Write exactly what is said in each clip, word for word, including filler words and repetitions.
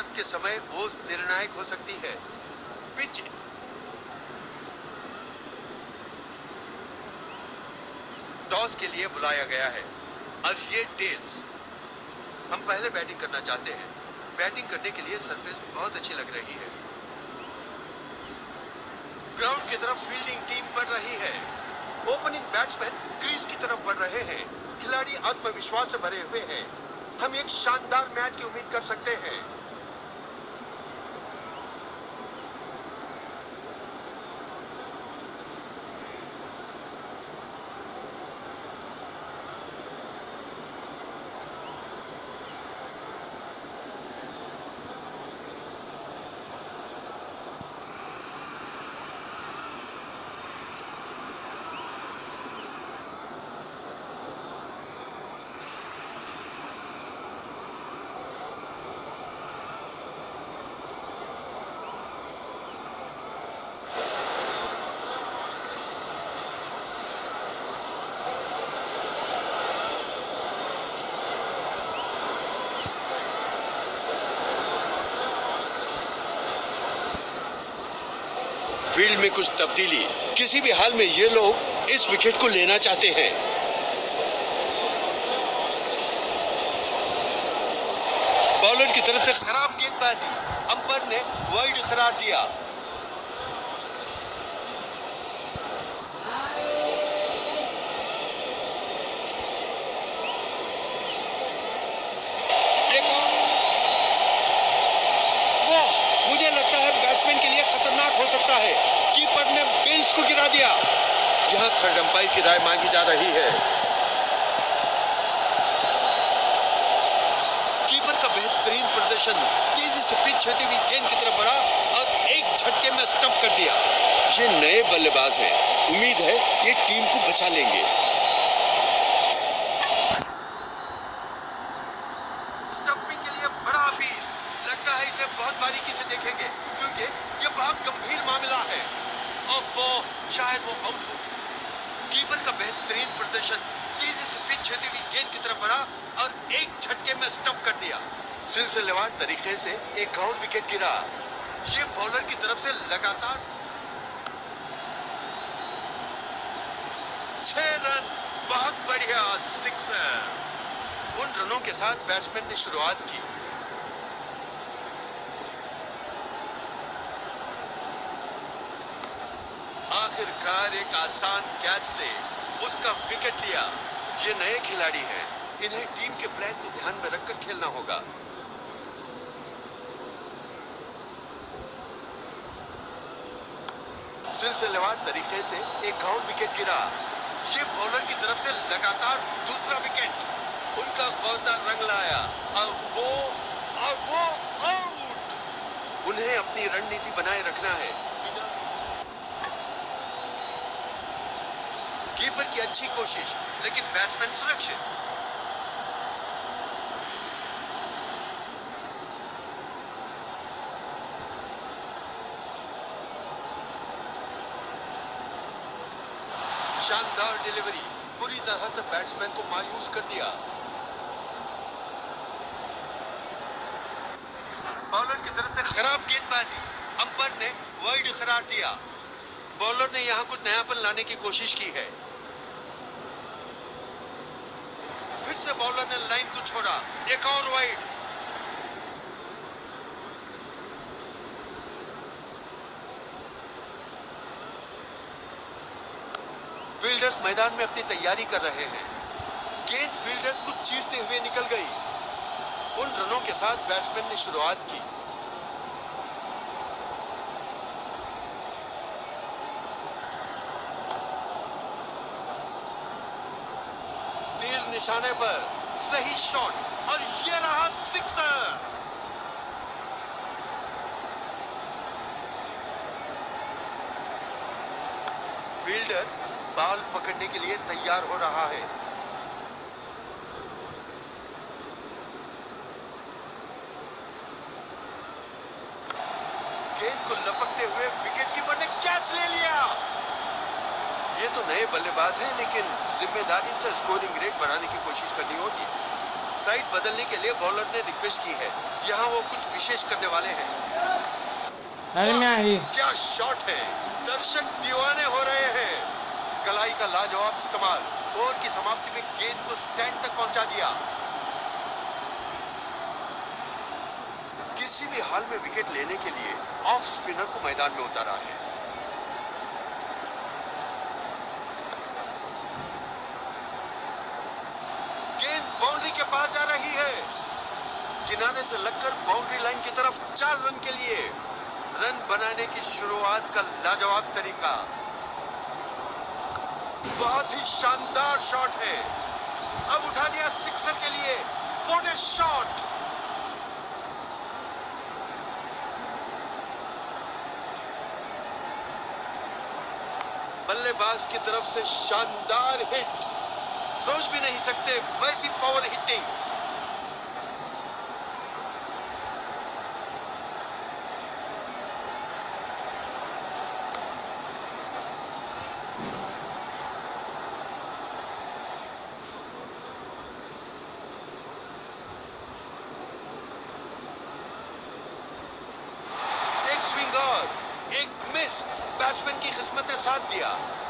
शुरुआत के समय ओस निर्णायक हो सकती है। पिच टॉस के लिए बुलाया गया है और ये टेल्स। हम पहले बैटिंग करना चाहते हैं। बैटिंग करने के लिए सरफेस बहुत अच्छी लग रही है। ग्राउंड की तरफ फील्डिंग टीम बढ़ रही है। ओपनिंग बैट्समैन क्रीज की तरफ बढ़ रहे हैं। खिलाड़ी आत्मविश्वास से भरे हुए हैं। हम एक शानदार मैच की उम्मीद कर सकते हैं। फील्ड में कुछ तब्दीली। किसी भी हाल में ये लोग इस विकेट को लेना चाहते हैं। बॉलर की तरफ से खराब गेंदबाजी। अंपायर ने वाइड करार दिया। ये कौन? वाह, मुझे लगता है बैट्समैन के लिए खतरनाक हो सकता है। कीपर ने बेल्स को गिरा दिया। यहां थर्ड अंपायर की राय मांगी जा रही है। कीपर का बेहतरीन प्रदर्शन। तेजी से पिच छूती हुई गेंद की तरफ बढ़ा और एक झटके में स्टंप कर दिया। ये नए बल्लेबाज हैं। उम्मीद है ये टीम को बचा लेंगे। स्टंपिंग के लिए बड़ा अपील। लगता है इसे बहुत बारीकी से देखेंगे क्योंकि ये बहुत गंभीर मामला है। ओफो, शायद वो आउट हो गया। कीपर का बेहतरीन प्रदर्शन। तेजी से पिच छूती हुई गेंद की तरफ बढ़ा और एक झटके में स्टंप कर दिया। सिलसिलेवार तरीके से एक और विकेट गिरा। ये बॉलर की तरफ से लगातार छह रन। बहुत बढ़िया सिक्सर। उन रनों के साथ बैट्समैन ने शुरुआत की। आखिरकार एक आसान कैच से उसका विकेट लिया। ये नए खिलाड़ी हैं। इन्हें टीम के प्लान को ध्यान में रखकर खेलना होगा। सिलसिलेवार तरीके से एक और विकेट गिरा। ये बॉलर की तरफ से लगातार दूसरा विकेट। उनका खौदा रंग लाया और वो और वो आउट। उन्हें अपनी रणनीति बनाए रखना है। कीपर की अच्छी कोशिश, लेकिन बैट्समैन सुरक्षित। शानदार डिलीवरी पूरी तरह से बैट्समैन को मायूस कर दिया। बॉलर की तरफ से खराब गेंदबाजी। अंपायर ने वाइड करार दिया। बॉलर ने यहां कुछ नयापन लाने की कोशिश की है। फिर से बॉलर ने लाइन को छोड़ा। एक और वाइड। फील्डर्स मैदान में अपनी तैयारी कर रहे हैं। गेंद फील्डर्स को चीरते हुए निकल गई। उन रनों के साथ बैट्समैन ने शुरुआत की। तीर निशाने पर, सही शॉट और ये रहा सिक्सर। फील्डर बॉल पकड़ने के लिए तैयार हो रहा है। गेंद को लपकते हुए विकेट कीपर ने कैच ले लिया। ये तो नए बल्लेबाज हैं, लेकिन जिम्मेदारी से स्कोरिंग रेट बढ़ाने की कोशिश करनी होगी। साइड बदलने के लिए बॉलर ने रिक्वेस्ट की है। यहाँ वो कुछ विशेष करने वाले हैं। अरे मैं आई। क्या शॉट है, दर्शक दीवाने हो रहे हैं। कलाई का लाजवाब इस्तेमाल ओवर की समाप्ति में गेंद को स्टैंड तक पहुंचा दिया। किसी भी हाल में विकेट लेने के लिए ऑफ स्पिनर को मैदान में उतारा है। गेंद बाउंड्री के पास जा रही है। किनारे से लगकर बाउंड्री लाइन की तरफ चार रन के लिए। रन बनाने की शुरुआत का लाजवाब तरीका। बहुत ही शानदार शॉट है। अब उठा दिया सिक्सर के लिए। What a shot. बल्लेबाज की तरफ से शानदार हिट। सोच भी नहीं सकते वैसी पावर हिटिंग। एक स्विंग और एक मिस। बैट्समैन की किस्मत ने साथ दिया।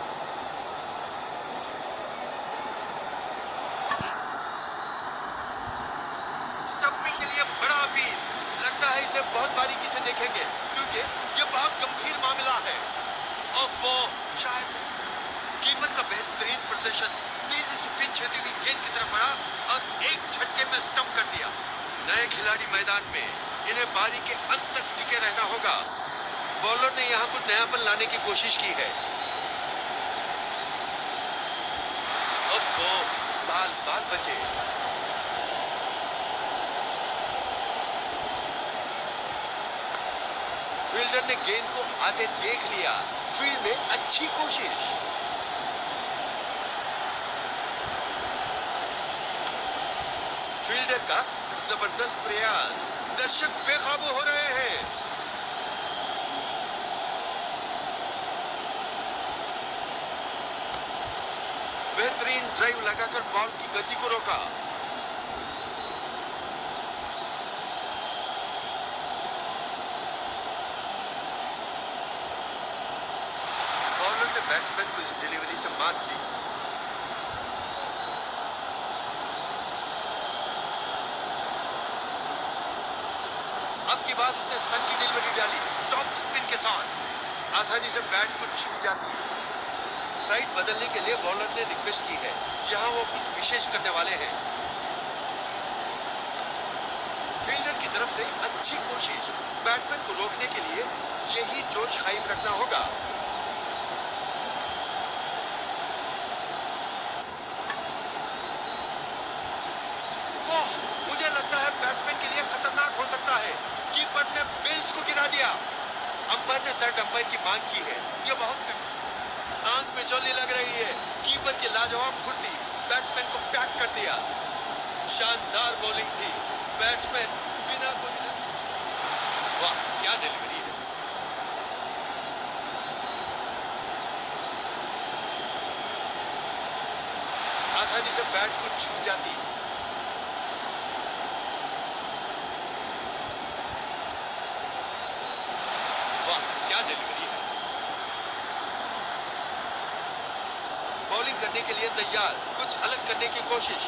स्टंपिंग के लिए बड़ा अपील। लगता है इसे बहुत बारीकी से देखेंगे क्योंकि ये बहुत गंभीर मामला है। और वो शायद कीपर का बेहतरीन प्रदर्शन। तेजी से पिच छेती हुई गेंद की तरफ बढ़ा और एक झटके में स्टंप कर दिया। नए खिलाड़ी मैदान में, इन्हें बारी के अंत तक टिके रहना होगा। बॉलर ने यहां कुछ नयापन लाने की कोशिश की है। और वो बाल बाल बचे। फील्डर ने गेंद को आते देख लिया। फील्ड में अच्छी कोशिश। फील्डर का जबरदस्त प्रयास। दर्शक बेकाबू हो रहे हैं। बेहतरीन ड्राइव लगाकर बॉल की गति को रोका। बॉलर ने बैट्समैन को इस डिलीवरी से मात दी। अब की बात उसने सन की डिलीवरी डाली टॉप स्पिन के साथ। आसानी से बैट को छू जाती है। साइड बदलने के लिए बॉलर ने रिक्वेस्ट की है। यहाँ वो कुछ विशेष करने वाले हैं। फील्डर की तरफ से अच्छी कोशिश। बैट्समैन को रोकने के लिए यही जोश कायम रखना होगा। वो मुझे लगता है बैट्समैन के लिए खतरनाक हो सकता है। कीपर ने बिल्स को गिरा दिया। अंपायर ने थर्ड अंपायर की मांग की है। यह बहुत कठिन। आंख मिचौली लग रही है। कीपर की लाजवाब फुर्ती बैट्समैन को पैक कर दिया। शानदार बॉलिंग थी। बैट्समैन बिना कोई रन। वाह क्या डिलीवरी है। आसानी से बैट को छू जाती। वाह क्या डिलीवरी है। बॉलिंग करने के लिए तैयार। कुछ अलग करने की कोशिश।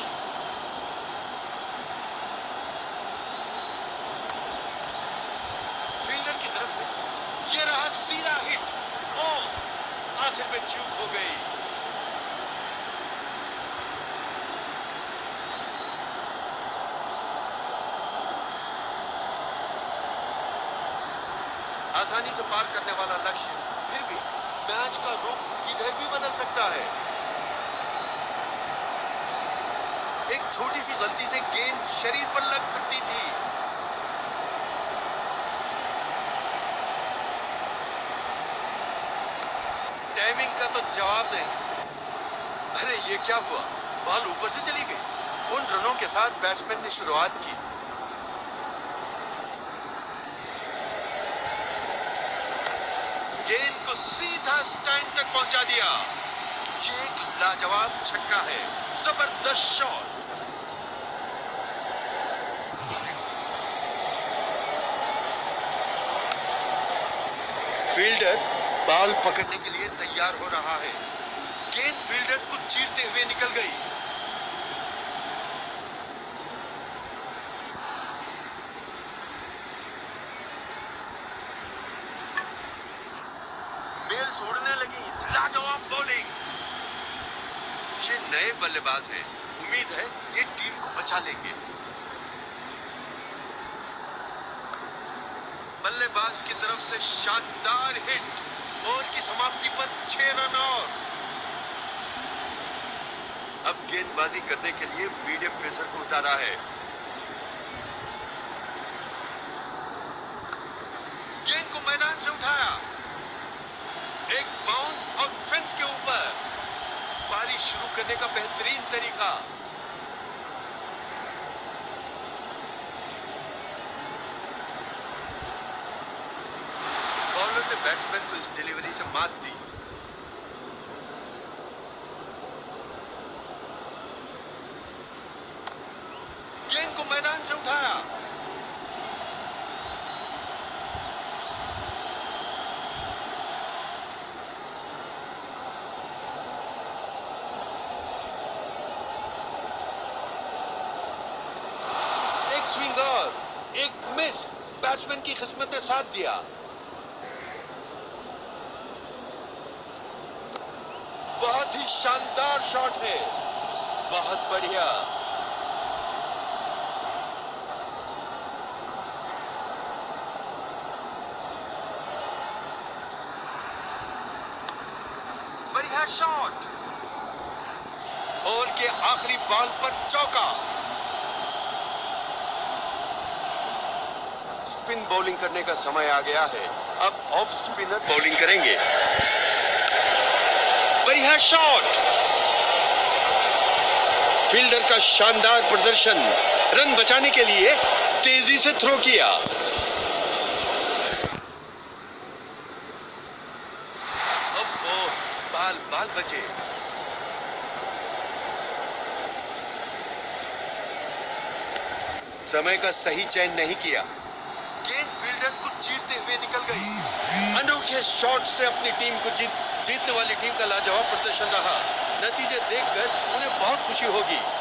फील्डर की तरफ से ये रहा सीधा हिट। ओह आखिर में चूक हो गई। आसानी से पार करने वाला लक्ष्य। फिर भी मैच का रुख किधर भी बदल सकता है। एक छोटी सी गलती से गेंद शरीर पर लग सकती थी। टाइमिंग का तो जवाब नहीं। अरे ये क्या हुआ। बॉल ऊपर से चली गई। उन रनों के साथ बैट्समैन ने शुरुआत की। गेंद को सीधा स्टैंड तक पहुंचा दिया। ये एक लाजवाब छक्का है। जबरदस्त शॉट। फील्डर बॉल पकड़ने के लिए तैयार हो रहा है। गेंद फील्डर्स को चीरते हुए निकल गई। बेल्स उड़ने लगी। लाजवाब बॉलिंग। ये नए बल्लेबाज हैं, उम्मीद है ये टीम को बचा लेंगे। बल्लेबाज की तरफ से शानदार हिट। ओवर की समाप्ति पर छह रन और। अब गेंदबाजी करने के लिए मीडियम पेसर को उतारा है। गेंद को मैदान से उठाया। एक बाउंस और फेंस के ऊपर। पारी शुरू करने का बेहतरीन तरीका। बॉलर ने बैट्समैन को इस डिलीवरी से मात दी। गेंद को मैदान से उठाया। एक स्विंग और एक मिस। बैट्समैन की किस्मत ने साथ दिया। बहुत ही शानदार शॉट है। बहुत बढ़िया। बढ़िया शॉट। ओवर के आखिरी बॉल पर चौका। स्पिन बॉलिंग करने का समय आ गया है। अब ऑफ स्पिनर बॉलिंग करेंगे। बढ़िया शॉट। फील्डर का शानदार प्रदर्शन। रन बचाने के लिए तेजी से थ्रो किया। अब वो बाल बाल बचे। समय का सही चयन नहीं किया। गेंद फील्डर्स को चीरते हुए निकल गई। अनोखे शॉट से अपनी टीम को जीत जीतने वाली टीम का लाजवाब प्रदर्शन रहा। नतीजे देखकर उन्हें बहुत खुशी होगी।